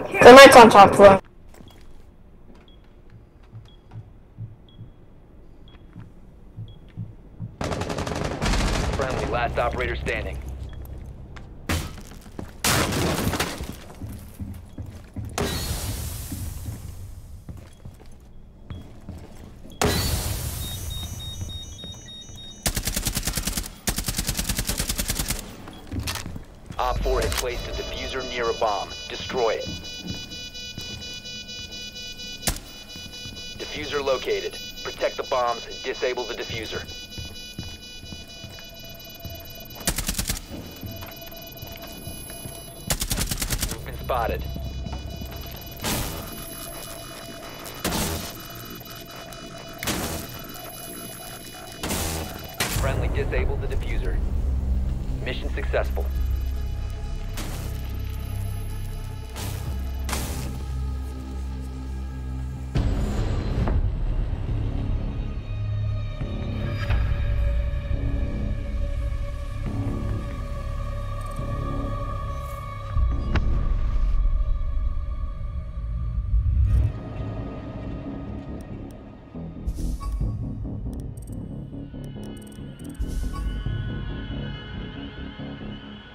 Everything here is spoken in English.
Thermite's on top floor. Friendly, last operator standing. Op 4 has placed a diffuser near a bomb. Destroy it. Diffuser located. Protect the bombs and disable the diffuser. Movement spotted. Friendly disabled the diffuser. Mission successful.